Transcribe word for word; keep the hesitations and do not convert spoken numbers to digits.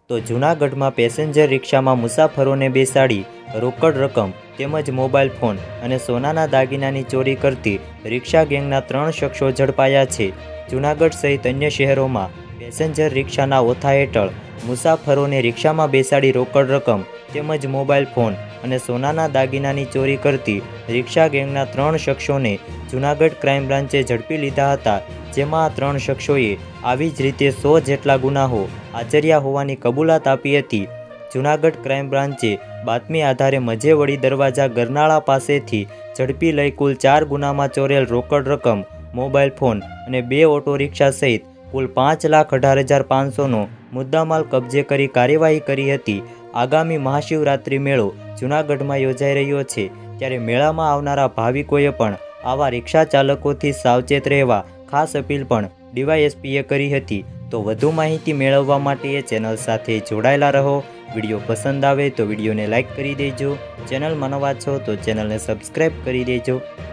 તો જૂનાગઢમાં પેસેન્જર રિક્ષામાં મુસાફરોને બેસાડી રોકડ રકમ તેમજ મોબાઈલ ફોન અને સોનાના દાગીનાની ચોરી કરતી રિક્ષા ગેંગના ત્રણ શખ્સો ઝડપાયા છે। જૂનાગઢ સહિત અન્ય શહેરોમાં પેસેન્જર રિક્ષાના ઓથા હેઠળ મુસાફરોને રિક્ષામાં બેસાડી રોકડ રકમ તેમજ મોબાઈલ ફોન અને સોનાના દાગીનાની ચોરી કરતી રિક્ષા ગેંગના ત્રણ શખ્સોને જૂનાગઢ ક્રાઇમ બ્રાન્ચે ઝડપી લીધા હતા, જેમાં આ ત્રણ શખ્સોએ આવી જ રીતે સો જેટલા ગુનાઓ આચર્યા હોવાની કબૂલાત આપી હતી। જૂનાગઢ ક્રાઇમ બ્રાન્ચે બાતમી આધારે મજેવડી દરવાજા ગરનાળા પાસેથી ઝડપી લઈ કુલ ચાર ગુનામાં ચોરેલ રોકડ રકમ, મોબાઈલ ફોન અને બે ઓટો રિક્ષા સહિત કુલ પાંચ લાખ અઢાર હજાર પાંચસોનો મુદ્દામાલ કબજે કરી કાર્યવાહી કરી હતી। આગામી મહાશિવરાત્રિ મેળો જૂનાગઢમાં યોજાઈ રહ્યો છે, ત્યારે મેળામાં આવનારા ભાવિકોએ પણ આવા રિક્ષા ચાલકોથી સાવચેત રહેવા ખાસ અપીલ પણ ડીવાયએસપીએ કરી હતી। તો વધુ માહિતી મેળવવા માટે એ ચેનલ સાથે જોડાયેલા રહો। વિડીયો પસંદ આવે તો વિડીયોને લાઇક કરી દેજો। ચેનલમાં નવા છો તો ચેનલને સબસ્ક્રાઈબ કરી દેજો।